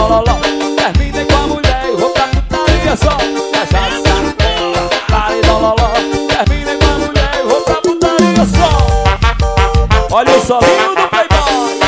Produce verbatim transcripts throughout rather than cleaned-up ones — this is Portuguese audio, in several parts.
loló. Terminei com a mulher e vou pra putaria só. Cachaça, paredão, loló. Terminei com a mulher e vou pra putaria só. Olha o solinho do Playboy.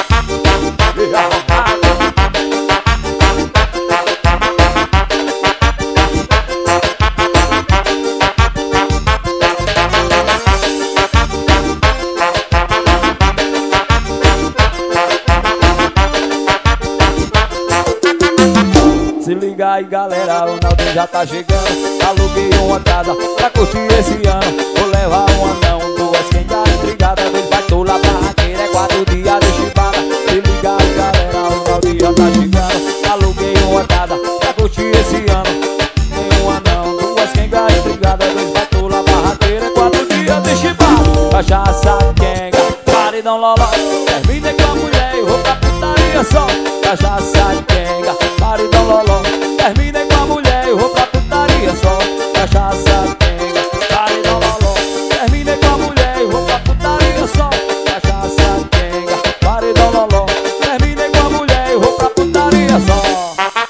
Se liga aí galera, o Naldinho já tá chegando. Aluguei uma casa pra curtir esse ano. Vou levar um anão, duas quengas intrigadas. Dois vai tola barraqueira, é quatro dias de chibata. Se liga aí galera, o Naldinho já tá chegando. Aluguei uma casa pra curtir esse ano. Tem um anão, duas quengas intrigadas. Dois vai tola barraqueira, é quatro dias de chibata. Cachaça, quenga, paredão, loló. Terminei com a mulher e vou pra putaria só. Cachaça, quenga, paredão, loló. Terminei com a mulher e vou pra putaria só. Cachaça, quenga, paredão, loló. Terminei com a mulher e vou pra putaria só. Cachaça, quenga, paredão, loló. Terminei com a mulher e vou pra putaria só.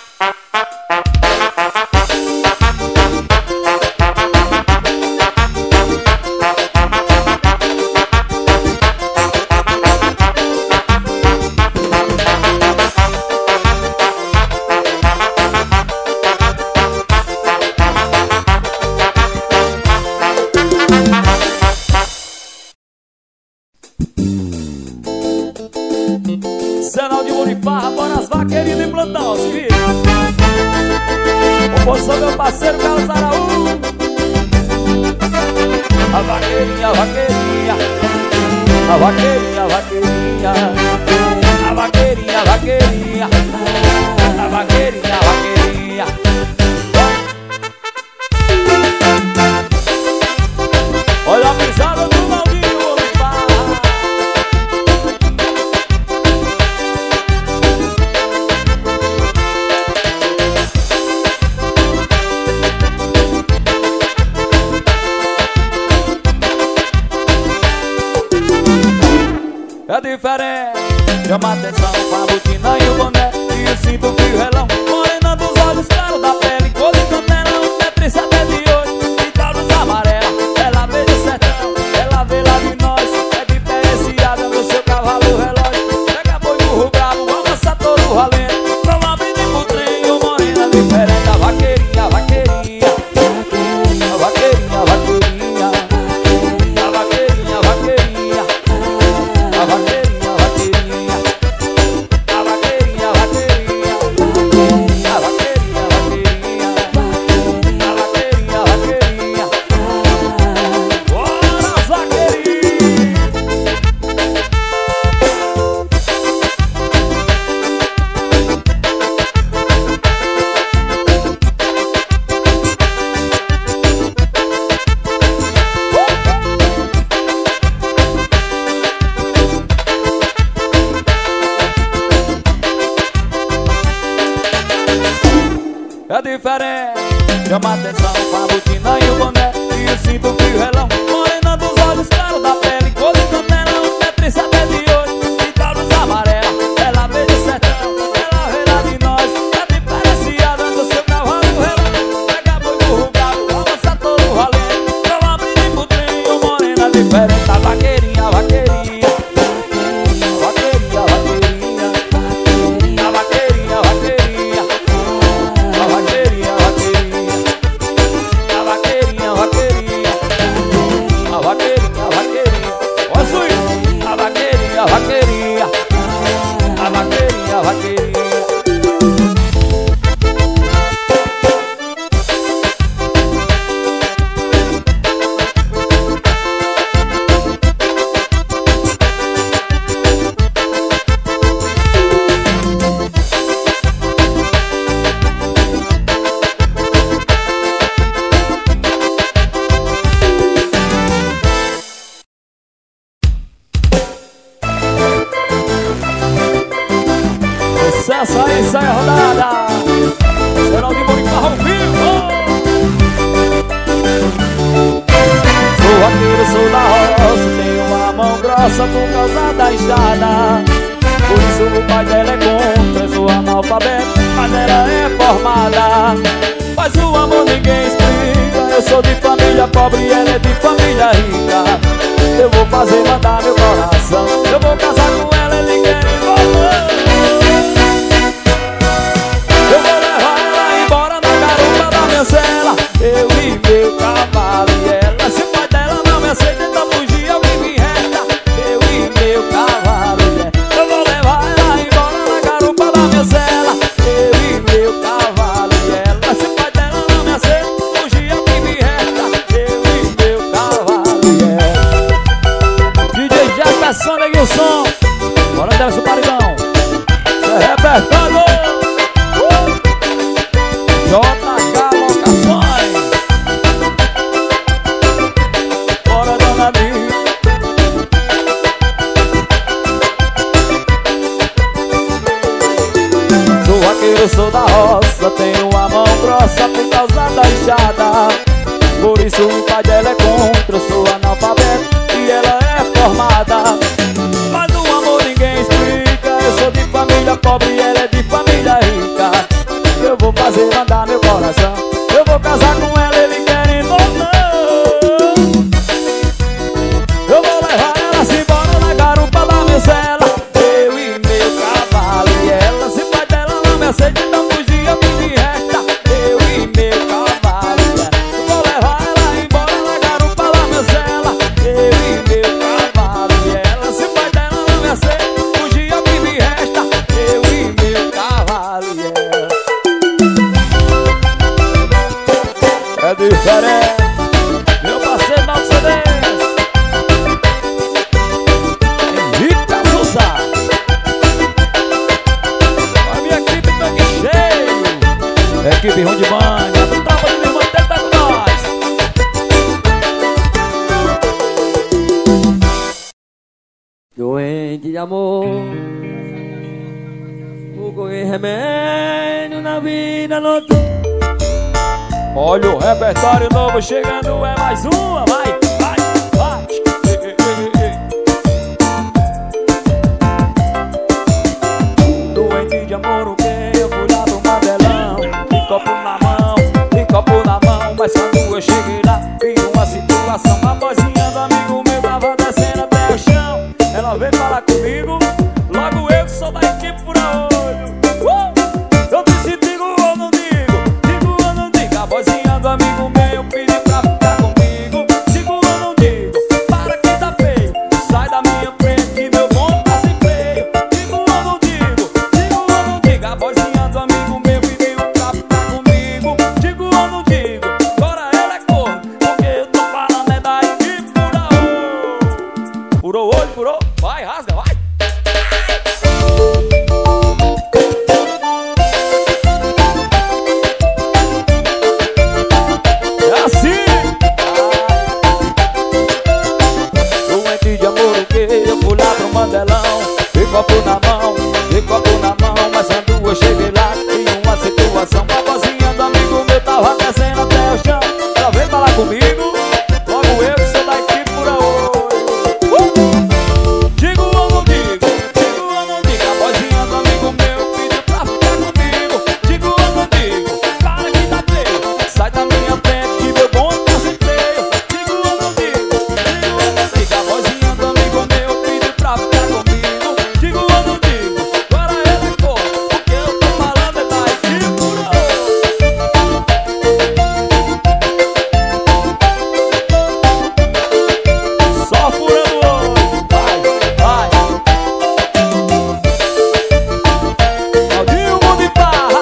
Senal de Murifarra, bora as vaqueirinhas em plantão, se vira. O moço, meu parceiro Carlos Araújo. A vaqueirinha, a vaqueirinha, a vaqueirinha, a vaqueirinha, a vaqueirinha, a vaqueirinha, a vaqueirinha, a vaqueirinha. Olha a pisada do Naldinho Murifarra. É diferente, chama atenção com a botina e o boné e o cinto fio relão. Morena dos olhos claros da pele, cor de canela. Um metro e setenta e oito, pinta luz amarela. Ela veio do sertão, ela veio lá de nós. É diferenciada no seu cavalo relógio. Pega boi, burro bravo, avança touro valendo. Vamos abrir pro trem, o morena diferente. A vaqueirinha, a vaqueirinha, a vaqueirinha, a vaqueirinha, a vaqueirinha, a vaqueirinha, a vaqueirinha, a vaqueirinha, a vaqueirinha, a vaqueirinha, a vaqueirinha, a vaqueirinha, a vaqueirinha, a vaqueirinha. Bora, as vaqueirinhas! É diferente, chama atenção com a botina e o boné e o cinto fio relão. Morena dos olhos claros da pele, cor de canela. Um metro e setenta e oito, pinta luz amarela. Ela veio do sertão, ela veio lá de nós. É diferenciada no seu cavalo relão. Pega boi, burro bravo, avança touro valendo. Vamos abrir pro trem, o morena diferente. A vaqueirinha, a vaqueirinha, a vaqueirinha, a vaqueirinha, a vaqueirinha, a vaqueirinha, a vaqueirinha, a vaqueirinha, a vaqueirinha, a vaqueirinha, a vaqueirinha, a vaqueirinha. Ó, Zui, a vaqueirinha, a vaqueirinha, a vaqueirinha, a vaqueirinha. Sucesso aí, sai a rodada. Senal de Murifarra ao vivo. Sou vaqueiro, sou da roça, tenho uma mão grossa por causa da estrada. Por isso o pai dela é contra, eu sou analfabeto, mas fazer mandar meu coração. Eu vou casar com ela, ele quer envolver. Eu vou levar ela embora na garupa da minha cela. Eu e meu cavalo e ela. Se o pai dela não me aceita, então fugir é o que me resta. Eu e meu cavalo e ela. Eu vou levar ela embora na garupa da minha cela. Eu e meu cavalo e ela. Se o pai dela não me aceita, fugir é o que me resta. Eu e meu cavalo e ela. D J Jefferson, negue o som. Bora desce o paredão. Isso é repertório. J H Locações. Bora, dona Nil. Sou vaqueiro, sou da roça. Tenho a mão grossa por causa da enxada. Por isso o pai dela é contra. Eu sou analfabeto e ela é formada. Mas o amor ninguém explica. Eu sou de família pobre e ela é de família rica. Eu vou fazer andar meu coração. Eu vou casar com ela, ele quer envolver. Eu vou levar ela se embora na garupa da minha cela. Eu e meu cavalo e ela. Se o pai dela não me aceita, então fugir é o que me resta. Eu e meu cavalo e ela. Eu vou levar ela embora na garupa da minha cela. Eu e meu cavalo e ela. Se o pai dela não me aceita, fugir é o que me resta. Eu e meu cavalo e ela. É diferente, meu parceiro não C D. Henrique Souza. A minha equipe tá aqui cheio. Equipe Ron de Banha, do Tropa de Irmã, tá com nós. Doente de amor, vou correr remédio na vida noturna. Olha o repertório novo chegando, é mais uma, vai, vai, vai. Ei, ei, ei, ei. Doente de amor, o que? Eu fui lá pro Mandelão, de copo na mão, de copo na mão. Mas quando eu cheguei lá, vi uma situação. A vozinha do amigo meu tava descendo até o chão. Ela veio falar comigo, logo eu que sou da equipe fura olho. uh! Eu disse, digo ou não digo, digo ou não digo. A vozinha do amigo meu pedi pra ficar comigo. Digo ou não digo, para que tá feio. Sai da minha frente que meu bom tá sem freio. Digo ou não digo, digo ou não digo. A vozinha do amigo meu pediu pra ficar comigo. Digo ou não digo, agora ela é corno, porque eu tô falando é da equipe fura olho. Furou o olho, furou, vai, rasga, vai. É assim. Doente de amor, o que? Eu fui lá pro Mandelão, de copo na mão, de copo na mão. Mas quando eu cheguei lá, tinha uma situação. A vozinha do amigo meu tava descendo até o chão. Ela veio falar comigo, logo eu que sou da equipe fura olho. uh! Digo ou não digo, digo ou não digo. A vozinha do amigo meu pediu pra ficar comigo. Digo ou não digo, para que tá feio. Sai da minha frente que meu bom tá sem freio. Digo ou não digo, digo ou não digo. A vozinha do amigo meu pediu pra ficar comigo. Digo ou não digo, agora ela é corno, porque eu tô falando é da equipe fura olho. Só furando o olho, vai, vai. Claudinho Mundo e Farra.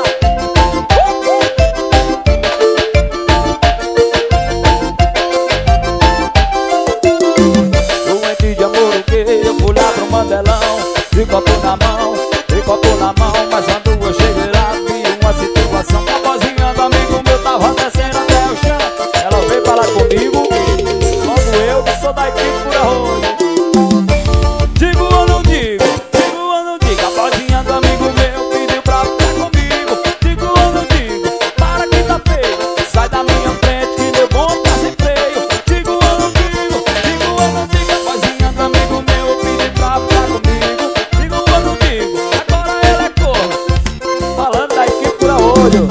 Doente de amor, o que? Eu fui lá pro Mandelão, de copo na mão, de copo na mão. Mas quando eu cheguei lá, vi uma situação. A vozinha do amigo meu tava descendo até o chão. Ela veio falar comigo, logo eu que sou da equipe fura olho. Digo ou não digo, digo ou não digo. A vozinha do amigo meu pediu pra ficar comigo. Digo ou não digo, para que tá feio. Sai da minha frente que meu bom tá sem freio. Digo ou não digo, digo ou não digo. A vozinha do amigo meu pediu pra ficar comigo. Digo ou não digo, agora ela é corno, falando da equipe fura olho.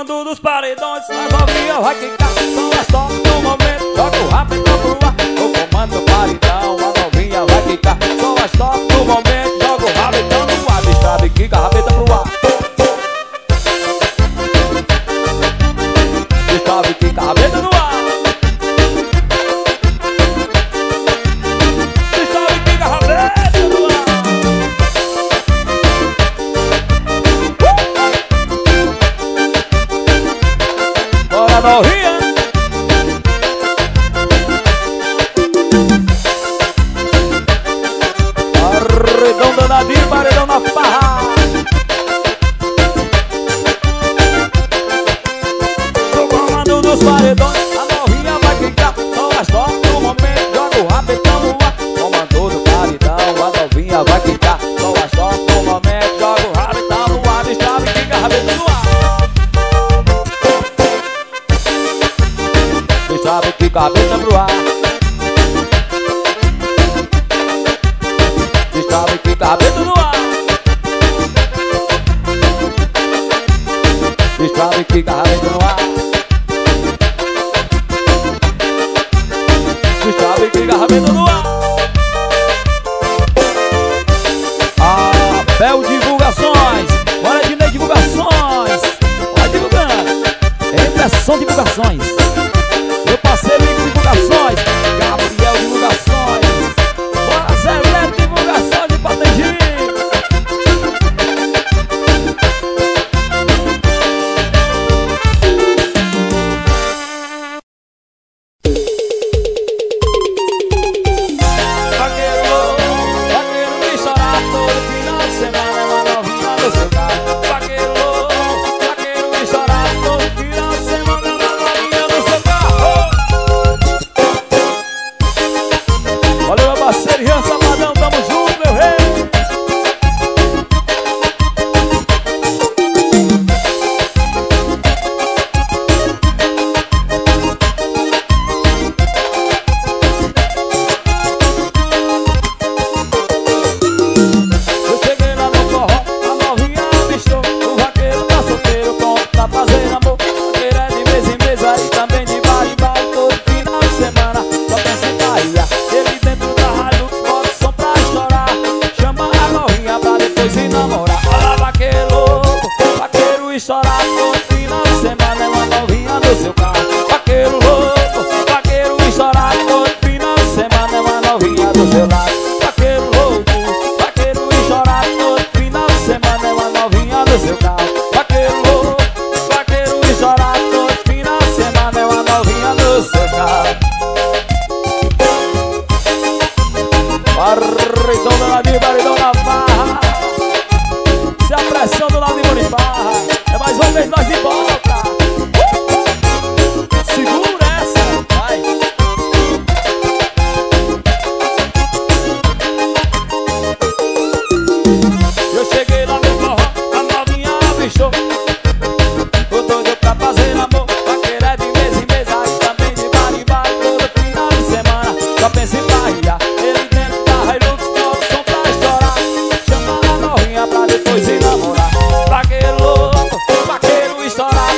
comando dos paredões, as novinhas vai quicar. São as top no momento, joga o rapidão pro ar. O comando do paredão, a novinha vai quicar. São as top no momento, joga o rabetão no ar. Destrava e quica, rabeta pro ar. Destrava e quica, rabeta no ar. Destrava e quica, rabeta no ar. Bora, novinha. Paredão danadinho, paredão na farra. No comando dos paredões, A novinha vai quicar. São as top no momento, joga o rabetão no ar. Comandou do paredão, a novinha vai quicar. São as top no momento, joga o rabetão no ar. Destrava e quica, rabeta no ar. Destrava e quica, rabeta pro ar. Destrava e quica, rabeta no ar. Destrava e quica, rabeta no ar. Destrava e quica, rabeta no ar. Bel Divulgações, bora de Ney Divulgações. Vai divulgando, Impressão Divulgações. Meu parceiro Igor Divulgações, Gabriel Divulgações. Bora Zé Neto Divulgações de Patengi. Vaqueiro, vaqueiro me chorar todo final de semana. Uma novinha no seu carro. Vaqueiro, vaqueiro me chorar todo final de semana. Uma novinha no seu carro. Valeu, meu parceiro Ian Sabadão, tamo junto, meu rei. Eu cheguei lá no forró, a novinha avistou. O vaqueiro tá solteiro, pronto pra fazer amor. Vaqueiro é de vez em vez, aí também de bar em bar. Todo final de semana, só pensa em Bahia. Ele dentro da Hilux, bota o som pra estourar. Chama a novinha pra depois se namorar. Olha vaqueiro louco, vaqueiro estourar. Todo final de semana é uma novinha no seu carro. Vaqueiro louco, vaqueiro estourar. Todo final de semana é uma novinha do seu lado. Vaqueiro louco, vaqueiro estourar. Todo final de semana é uma novinha do seu carro. Vaqueiro louco, vaqueiro estourar. Todo final de semana é uma novinha do seu carro. Paredão danadinho, paredão na barra. Se a pressão do lado de Bonibarra é mais uma vez nós de volta. Uh! Segura essa, vai. Eu cheguei lá no forró, a novinha avistou. Tô doido pra fazer amor. Vaqueiro é de mês em mês, aí também de bar em bar. Todo final de semana, só pensa em Bahia. Ele dentro da Hilux, bota o som pra estourar. Chama a novinha pra depois se namorar. Vaqueiro louco, vaqueiro estourar.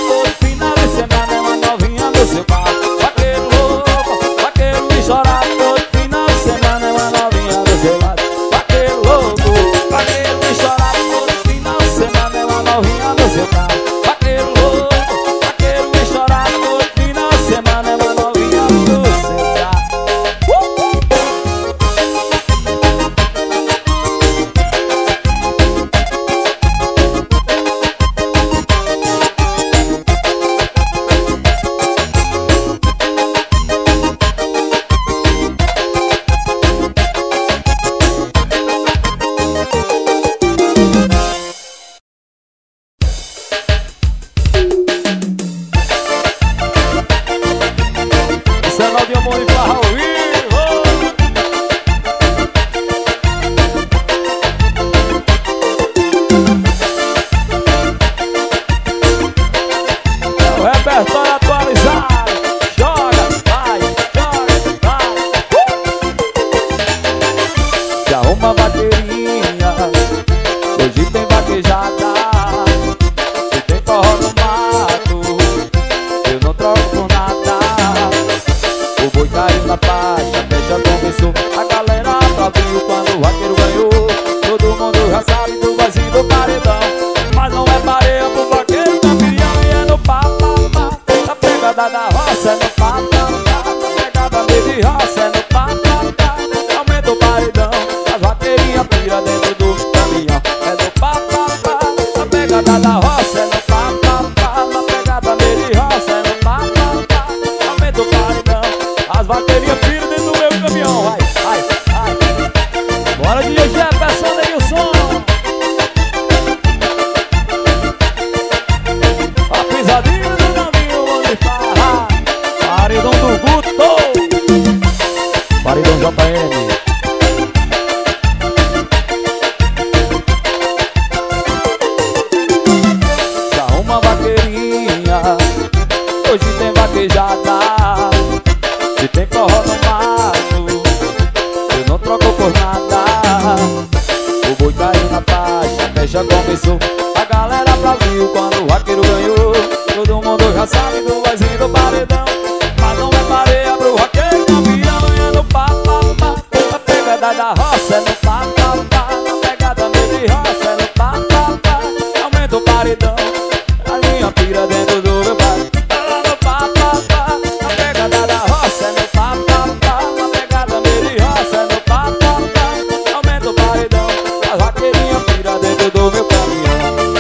ficha começou. A galera aplaudiu quando o vaqueiro ganhou. Todo mundo já sabe do vozinho do paredão. Mas não é pareia pro vaqueiro campeão. É no pá, pá, pá. A pegada da roça é no pá, pá, pá. A pegada meio de roça é no pá, pá, pá. Aumenta o paredão. A minha pira dentro do meu bar. Tá lá no pá, pá, pá. A pegada da roça é no pá, pá, pá. A pegada meio de roça é no pá, pá, pá. Aumenta o paredão. A vaqueirinha pira dentro do meu caminhão.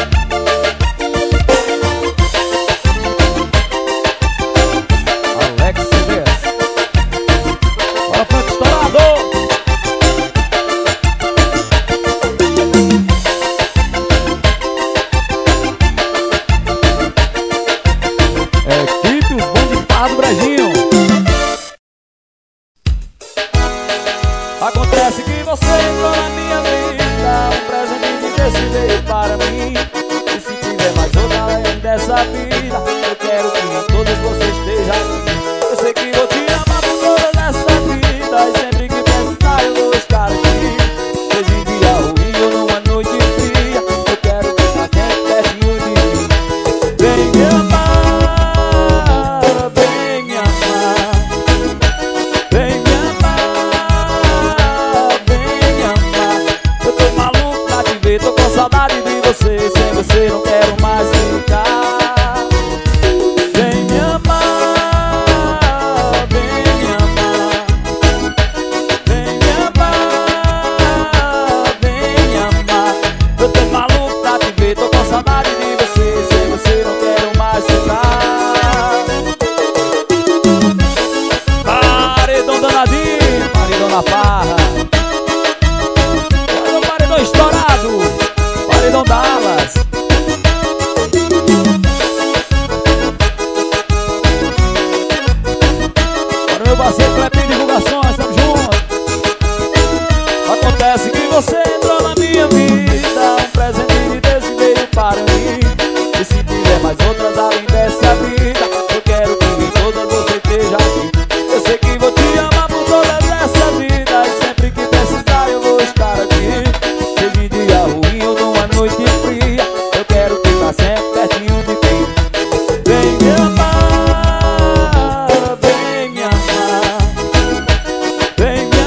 Acontece que você entrou na minha vida, um presente desse veio para mim. E se tiver mais outra além dessa vida, eu quero que em todas você esteja aqui. Eu sei que vou te amar por toda essa vida, e sempre que precisar eu vou estar aqui. Seja em dia ruim ou numa noite fria, eu quero que ficar sempre pertinho de mim. Vem me amar, vem me amar, vem me amar. Tô com saudade de você, sem você não quero mais ficar. Vem me amar, vem me amar, vem me amar, vem me amar. Eu tô maluco pra te ver, tô com saudade de você, sem você não quero mais ficar. Paredão danadinho, paredão na farra. Olha o paredão estourado, paredão Dallas. Para o meu parceiro Clepinho Divulgações, tamo junto. Acontece que você entrou na minha vida, um presente de Deus veio para mim. E se tiver mais outras além dessa vida, eu quero que em todas você esteja aqui. Eu sei que vou te amar por todas essa vida, e sempre que precisar eu vou estar aqui. Seja em dia ruim ou numa noite fria, eu quero ficar sempre pertinho de ti. Vem me amar, vem me amar, vem me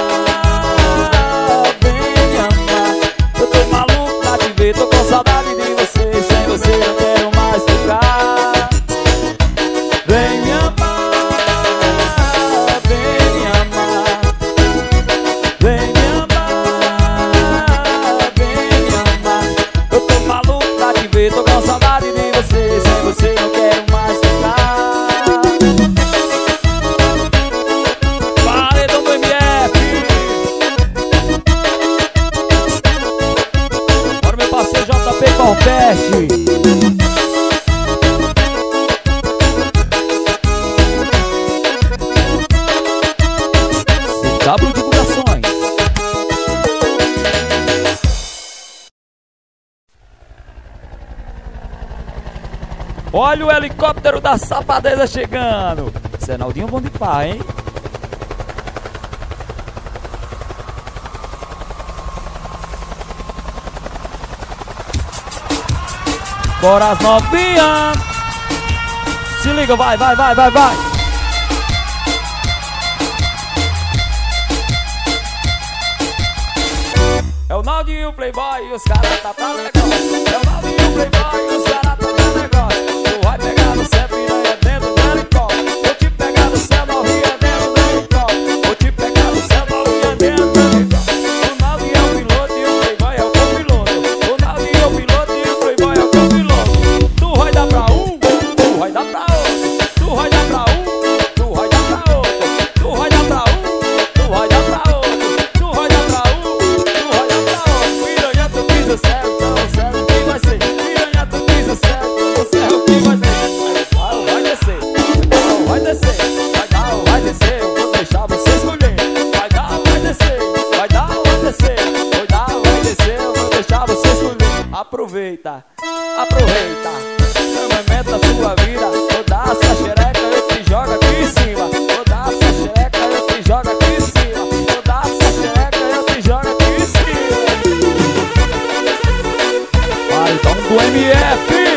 amar, vem me amar. Eu tô maluco pra te ver, tô com saudade de você, sem você não quero mais ficar. Vem me amar, vem me amar, vem me amar, vem me amar. Eu tô maluco pra te ver, tô com saudade de você, sem você não quero mais ficar. Paredão do M F. Bora meu parceiro J P Compete. C W Divulgações. Olha o helicóptero da Safadeza chegando. Senaldinho bom de pá, hein? Bora as novinhas. Se liga, vai, vai, vai, vai, vai. É o Naldinho Playboy e os caras tá pra negócio. É o Naldinho Playboy e os caras tá pra negócio. Tu vai pegar no céu, piranha dentro do helicóptero. Vou te pegar no céu, novinha dentro do helicóptero. Vou te pegar no céu, novinha dentro do helicóptero. O Naldinho é o piloto e o Playboy é o copiloto. O Naldinho é o piloto e o Playboy é o copiloto. Tu vai dar pra um, tu vai dar pra outro. Tu vai dar pra um, tu vai dar pra outro. Tu vai dar pra um, tu vai dar pra outro. Tu vai dar pra um, tu vai dar pra outro. Piranha, tu pisa certo, então certo que vai ser. Piranha, tu pisa certo, então certo que vai ser. Vai, vai descer, vai descer, vai dar ou vai descer, eu vou deixar você escolher. Vai dar ou vai descer, vai dar ou vai descer, vai dar ou vai descer, eu vou deixar você escolher. Aproveita, aproveita, é o momento da sua vida. Vou dar essa xereca, eu te jogo aqui em cima. Vou dar essa xereca, eu te jogo aqui em cima. Vou dar essa xereca, eu te jogo aqui em cima. do M F.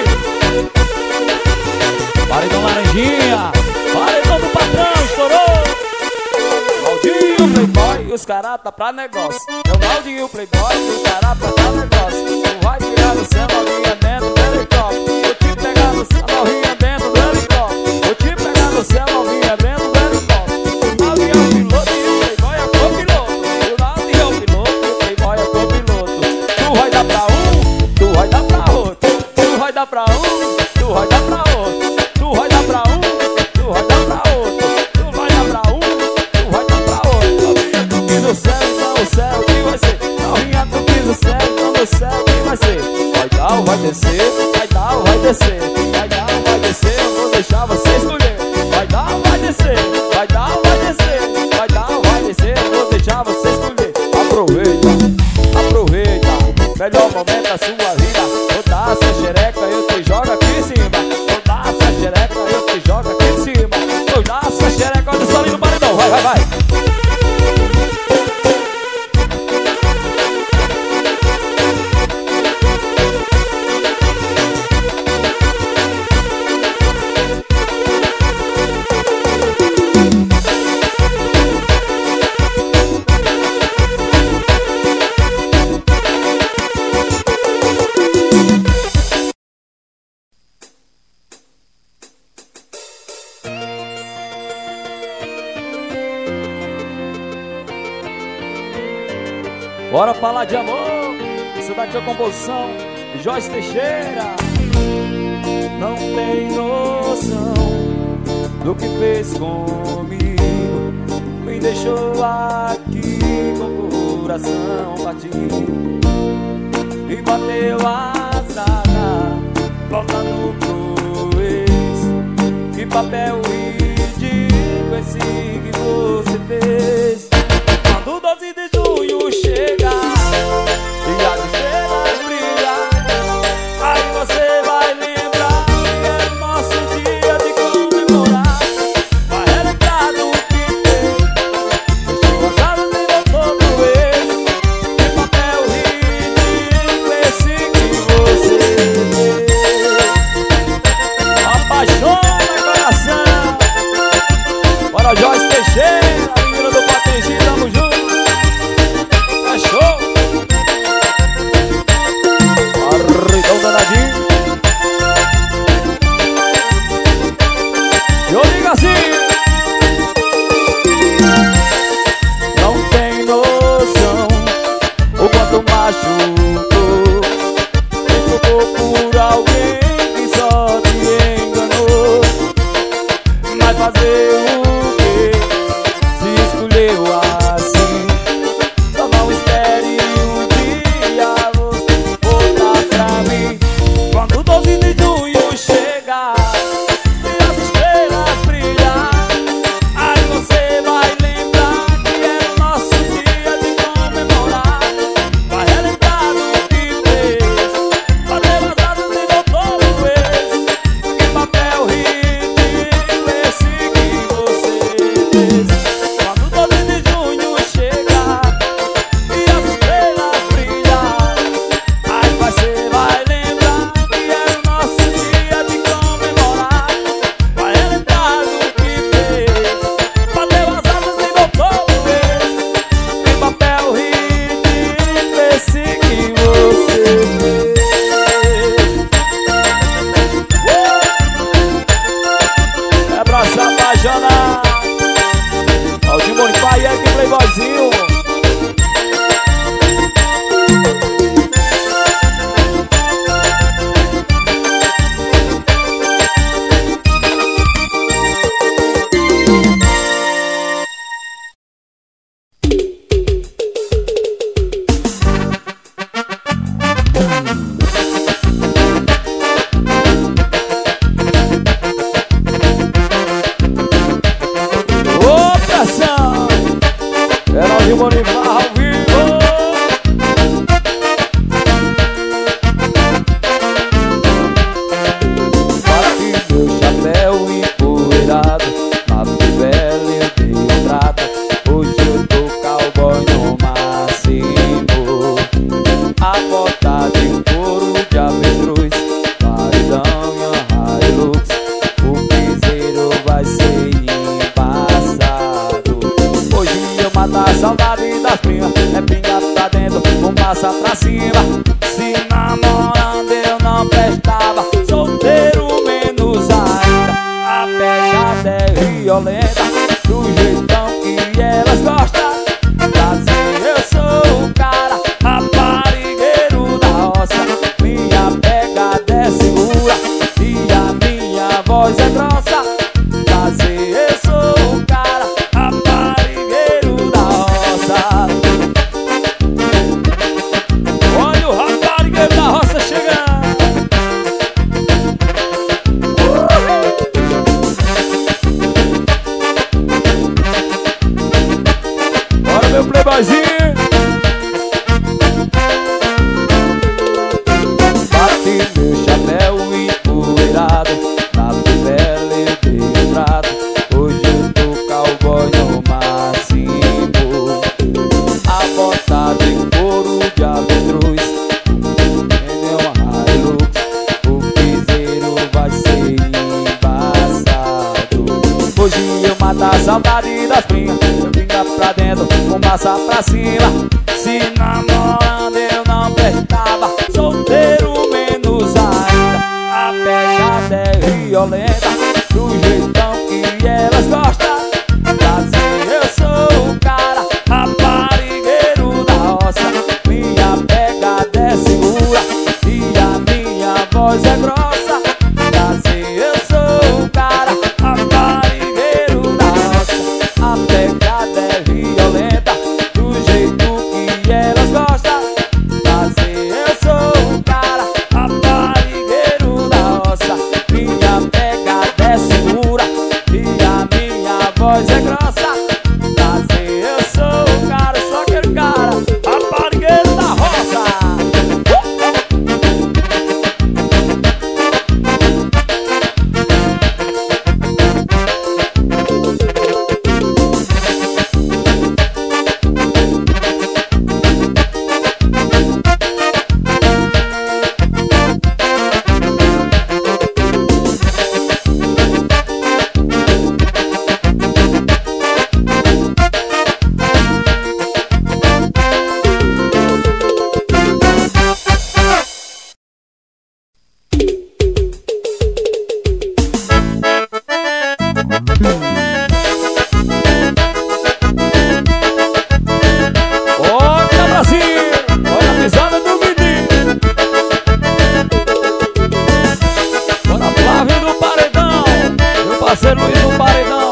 Paredão Laranjinha, paredão do patrão, estourou. Claudinho Playboy, os caras tá pra negócio. É o Claudinho Playboy, os caras tá pra negócio. Tu vai tirar no céu, novinha dentro do helicóptero. Vou te pegar no céu, novinha dentro do helicóptero. Vou te pegar no céu, novinha dentro do helicóptero. O Claudinho é o piloto e o Playboy é copiloto. O Claudinho é o piloto e o Playboy é copiloto. Tu vai dar pra um, tu vai dar pra outro. Tu vai dar pra um, tu vai dar pra outro. Tu vai dar pra um, tu vai dar pra outro. Tu vai dar pra um, tu vai dar pra outro. Novinha, tu quis o céu, então o céu que vai ser. Novinha, tu quis o céu, então o céu que vai ser. Vai dar ou vai descer, vai dar ou vai descer. Vai dar ou vai descer, eu vou deixar você escolher. Vai dar ou vai descer, vai dar ou vai descer. Vai dar ou vai descer, eu vou deixar você escolher. Aproveita, aproveita, melhor momento da sua vida. Vou dar a sua xereca, eu te jogo aqui em cima. Vou dar a sua xereca, eu te jogo aqui em cima. Vou dar a sua xereca, olha só ali no paredão. Vai, vai, vai. Bora falar de amor. Isso daqui é a composição de Joyce Teixeira. Não tem noção do que fez comigo. Me deixou aqui com o coração batido. E bateu asada, voltando pro ex. Que papel ridículo esse que você fez. Quando doze de junho chega e as estrelas brilham, aí você vai lembrar que é o nosso dia de comemorar. Vai relembrar do que fez, deixou as asas e voltou pro ex. Que papel ridículo esse que você fez. Apaixona coração. Bora, Joyce Teixeira, menina do Patenzinho, tamo junto. Show! Arridão danadinho. Eu digo assim: não tem noção o quanto machucou. Me trocou por alguém que só te enganou. Mas fazer o quê se escolheu assim? Não espere um dia você voltar pra mim. Quando doze de junho chegar e as estrelas brilhar, aí você vai lembrar que é o nosso dia de comemorar. Vai relembrar do que fez, bateu as asas e voltou pro ex. Que papel ridículo esse que você fez. Quando doze de junho chegar e as estrelas brilhar, aí você vai lembrar que é o nosso dia de comemorar. Vai lembrar do que fez, bateu as asas e voltou pro ex. Que papel ridículo esse que você fez. É pra se apaixonar. Aldinho Bonifá e Eric Playboyzinho. Ô, pressão! Era Aldinho Bonifá ao vivo. Bati meu chapéu empoeirado, na favela eu dei um trato. Hoje eu tô cowboy no máximo. A bota de couro de avestruz dentro, fumaça pra cima. Se namorando eu não prestava, solteiro menos ainda. A pegada é violenta, do jeitão que elas gostam. Brasil, eu sou o cara, raparigueiro da roça. Minha pegada é segura e a minha voz é grossa. Brasil, eu sou o cara, raparigueiro da roça. Olha o raparigueiro da roça chegando. Bora, meu playboyzinho. Bate meu chapéu empoeirado, na favela eu dei o trato. Hoje eu tô cowboy no máximo, abotado em couro de avestruz. Pneu uma Hilux, o piseiro vai ser embaçado. Hoje eu mato a saudade das pinhas, eu vinha pra dentro, fumaça pra cima. Se namorando eu não prestava, solteiro menos ainda. A pegada é violenta, do jeitão que elas gostam. Brasil, eu sou o cara, raparigueiro da roça. Minha pegada é segura e a minha voz é grossa. Brasil, eu sou o cara, raparigueiro da roça. A pegada é violenta, do jeito que elas gostam. Brasil, eu sou o cara, raparigueiro da roça. Minha pegada é segura e a minha voz é grossa. Brasil, eu sou o cara, sou aquele cara, raparigueiro da roça. Olha, Brasil, olha a pisada do menino. Dona Flávia do Paredão, meu parceiro Luiz do Paredão.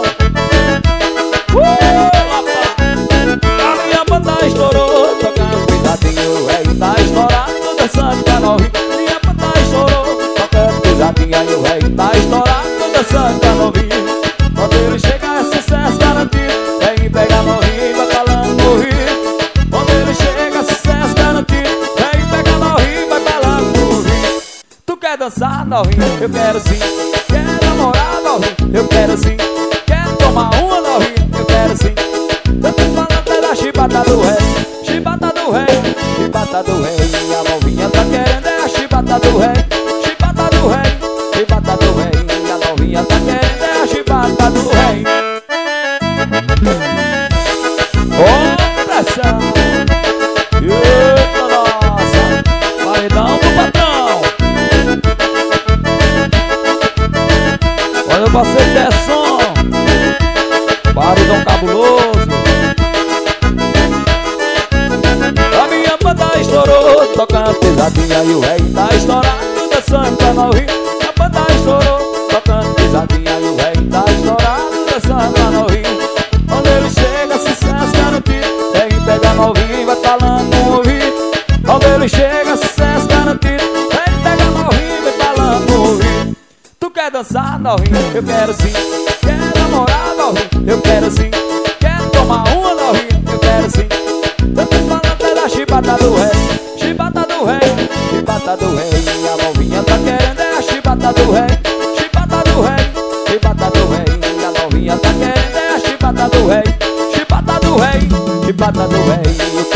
Uh, rapaz, a minha banda estourou, tocando pisadinho, o rei tá estourado, dançando canovinho. Minha banda estourou, tocando pisadinho, e o rei tá estourado, dançando canovinho. Quando ele chega é sucesso garantido, vem pegar novinho, vai falando no rio. Quando ele chega é sucesso garantido, vem pegar novinho, vai falando no rio. Tu quer dançar, novinho? Eu quero sim. Quer namorar, novinho? Eu quero sim. Quer tomar uma, novinho? Eu quero sim. Eu tô falando é da chibata do rei, chibata do rei, chibata do rei. A novinha tá querendo é a chibata do rei, chibata do rei, chibata do rei. A novinha tá querendo é a chibata do rei. Ô, pressão! Eita, nossa! Paredão do patrão! Olha o parceiro Tesson, paredão cabuloso. A minha banda estourou, tocando pesadinha, e o rei tá estourado, dançando canovinho. A banda estourou, tocando pesadinha, e o rei tá estourado, dançando canovinho. Quando ele chega, sucesso garantido, vem pegar novinho e vai falando no ouvido. Quando ele chega, sucesso garantido, vem pegar novinho e vai falando no ouvido. Tu quer dançar, novinho? Eu quero sim. Quer namorar, novinho? Eu quero sim. Quer tomar uma, novinho? Eu quero sim. Eu tô falando é da chibata do rei, chibata do rei, chibata do rei. A novinha tá querendo é a chibata do rei, chibata do rei, chibata do rei. A novinha tá querendo é a chibata do rei, chibata do rei, chibata do rei.